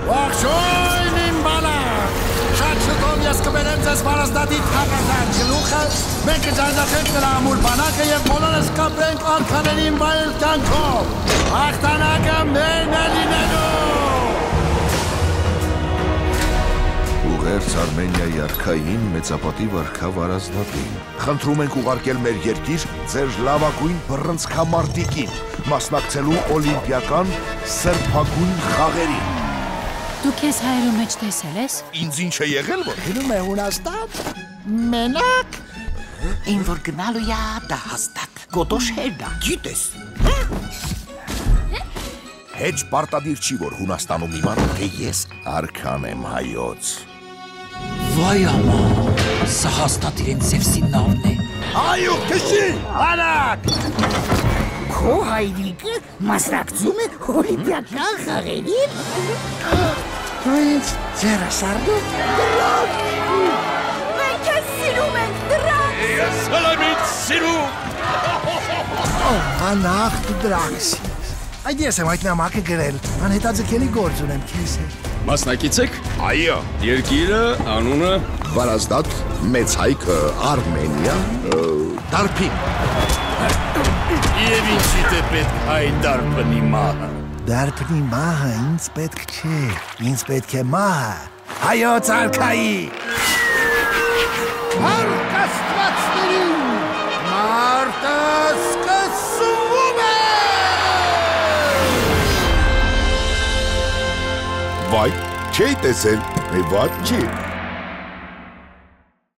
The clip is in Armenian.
Ողջույն իմ բալակ, շատ շուտով ես կբերեմ ձեզ վարազդատի թագական գլուխը, մենք կջանջախենք նրա ամուր բանակը և բոլորս կապրենք արքաներին վայել կյանքով, հաղթանակը մերն է լինելու։ Ուղերձ Արմենիայի արքային մեծապատիվ արքա Վարազդատին։ Խնդրում ենք ուղարկել մեր երկիր ձեր լավագույն բռնցքամարտիկին, մասնակցելու օլիմպիական սրբագույն խաղերին։ Դու քեզ հայերու մեջ տեսել ես։ Ինձ ինչ է եղել, որ Գնում է Հունաստան, մենակ։ Ինչ որ գնալու ա դա հաստատ գոտոշերն ա, գիտես։ Հեչ պարտադիր չի, որ Հունաստանում իմանան, թե ես արքան եմ հայոց։ Վայ ամա, սա հաստատ իրեն Զևսի նավն է։ Այո, քշի, Բալակ։ Քո հայրիկը մասնակցում է օլիմպիական խաղերին։ Դու ինձ ձեռս արդում։ Մենք ես սիրում ենք դրանք։ ես հլամից սիրում։ Անախ դու դրանքս։ Այդ ես եմ այդ նամակը գրել, անհետաձգելի գործ ունեմ քեզ հետ։ Մասնակից եք։ Այո, Երկիրը, անունը։ Վարազդատ, մեծ հայքը, Արմենիա, Դարբին։ Եվ ինչի՞դ է պետք այն դարբնի մահը։ Դարբնի մահը ինձ պետք չէ, ինձ պետք է մահը հայոց արքայի։ Հարկ աստվածներին, մարտը սկսվում է։ Վայ, չի տեսել, մի վատ չի։